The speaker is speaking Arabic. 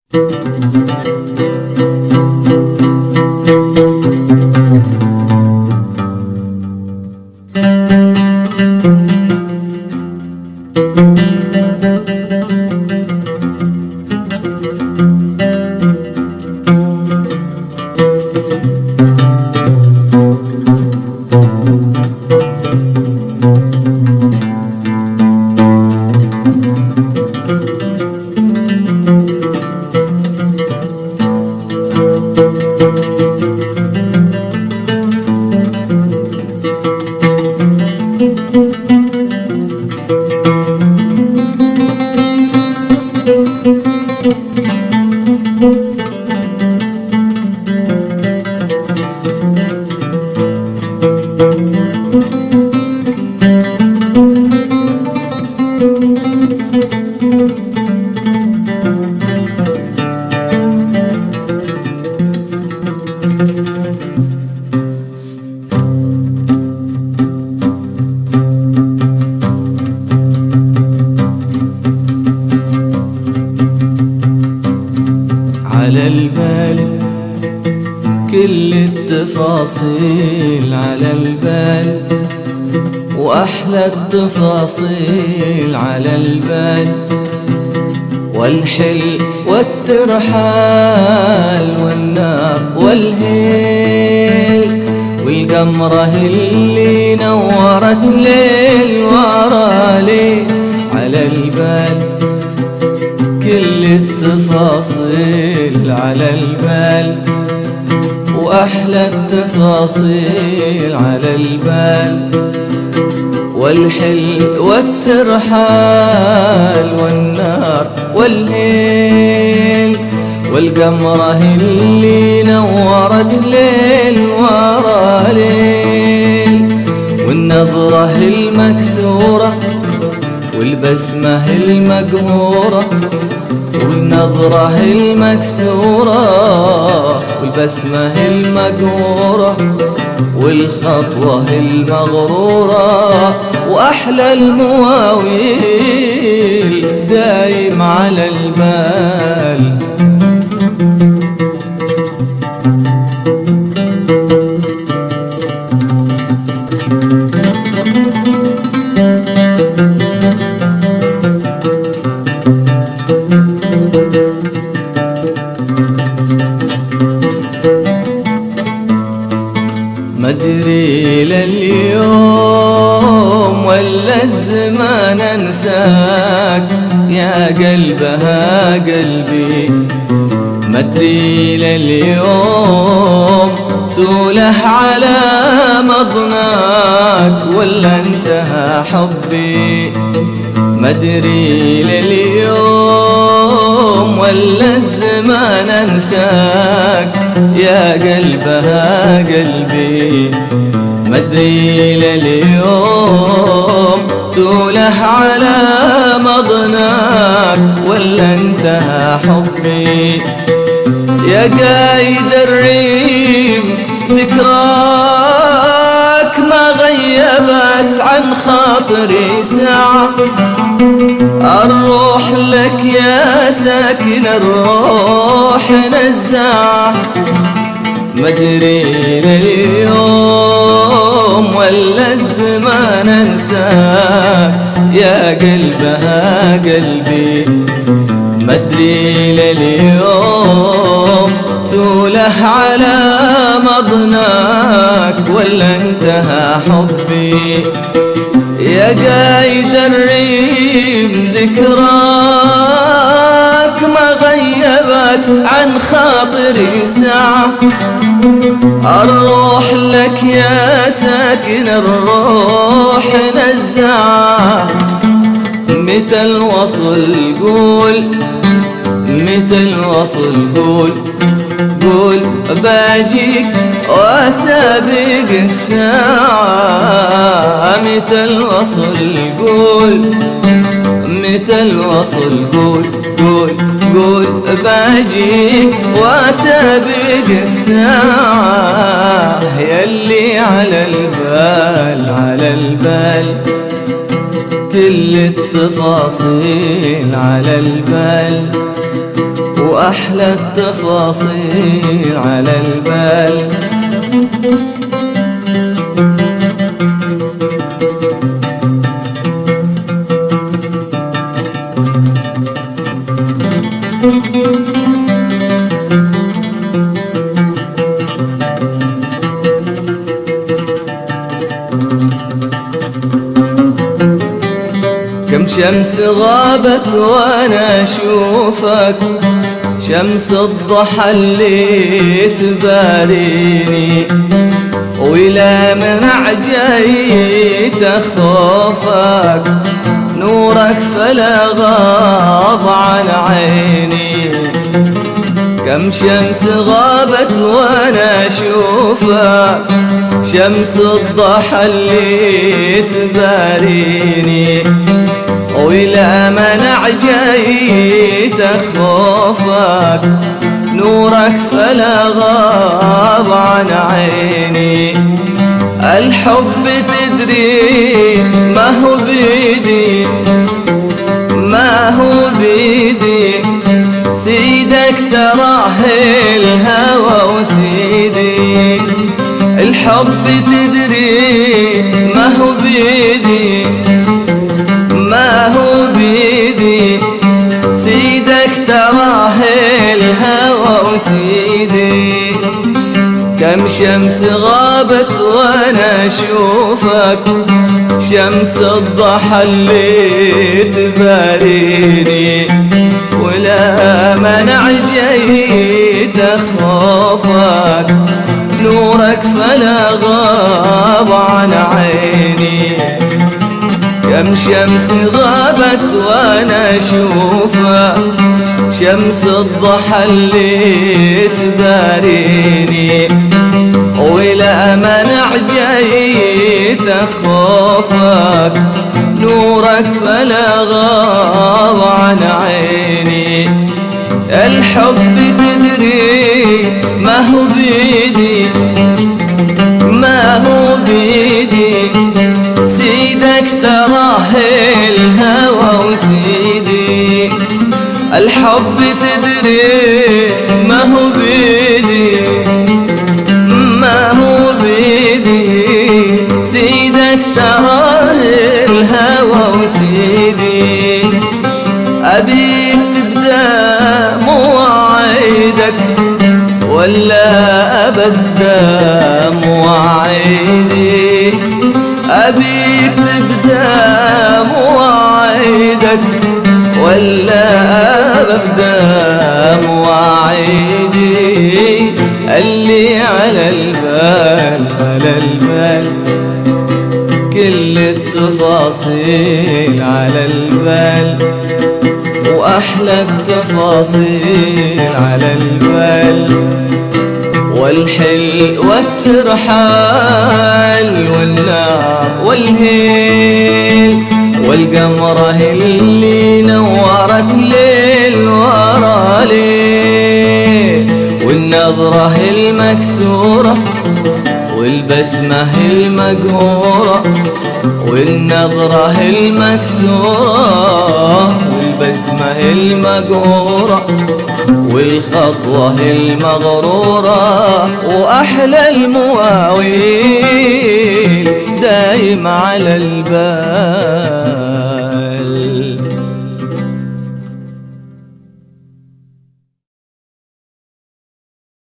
على البال كل التفاصيل، على البال وأحلى التفاصيل على البال، والحل والترحال والنار والهيل، والقمرة اللي نورت ليل ورا ليل. على البال كل التفاصيل على البال، وأحلى التفاصيل على البال، والحل والترحال والنار والليل، والقمرة اللي نورت ليل ورا ليل، والنظرة المكسورة والبسمة المقهورة، والنظرة المكسورة والبسمة المقهورة، والخطوة المغرورة، وأحلى المواويل دايم على البال. مدري لليوم ولا الزمان انساك يا قلبها قلبي، مدري لليوم توله على مضناك ولا انتهى حبي، مدري لليوم ولا الزمان انساك يا قلبها قلبي، مدري لليوم توله على مضناك ولا انتهى حبي. يا قايد الريم ذكراك ما غيبت عن خاطري ساعة، الروح لك يا ساكن الروح نزاعة، مدري لليوم ولا الزمان انساك يا قلبها قلبي، مدري لليوم توله على مضناك ولا انتهى حبي. يا قايد الريم ذكراك ما غيبت عن خاطري ساعة، الروح لك يا ساكن الروح نزاعة، متى الوصل قول، متى الوصل قول، قول باجيك واسابق الساعة، متى الوصل قول، متى الوصل قول، قول قول باجيك واسابق الساعة، يلي على البال على البال كل التفاصيل على البال، وأحلى التفاصيل على البال. كم شمس غابت وانا اشوفك، شمس الضحى اللي تباريني، وإلى منع جيت اخوفك، نورك فلا غاب عن عيني. كم شمس غابت وانا اشوفك، شمس الضحى اللي تباريني، وإلى منع جيت اخوفك، نورك فلا غاب عن عيني. الحب تدري ما هو بيدي، ما هو بيدي، سيدك تراه الهوى وسيدي. الحب تدري ما هو بيدي، ما هو بيدي، سيدك تراه الهوى وسيدي. كم شمس غابت وانا اشوفك، شمس الضحى اللي تباريني، ولا منع جيت اخوفك، نورك فلا غاب عن عيني. كم شمس غابت وانا اشوفها، شمس الضحى اللي تباريني، ولا منع جيت اخوفك، نورك فلا غاب عن عيني. الحب تدري ما هو بيدي، ما هو بيدي، سيدك تراه الهوى وسيدي. الحب تدري ما هو بيدي، ما هو بيدي، سيدك تراه الهوى وسيدي. أبيك تبدأ مواعيدك ولا أبدأ مواعيدي، أبيك تبدأ مواعيدك ولا أبدأ مواعيدي. اللي على البال على البال، كل التفاصيل على البال، وأحلى التفاصيل على البال. والحل والترحال والنار والهيل، والقمرة اللي نورت ليل ورا ليل، والنظرة المكسورة والبسمة المقهورة، والنظرة المكسورة والبسمة المقهورة، والخطوة المغرورة، وأحلى المواويل دايم على البال.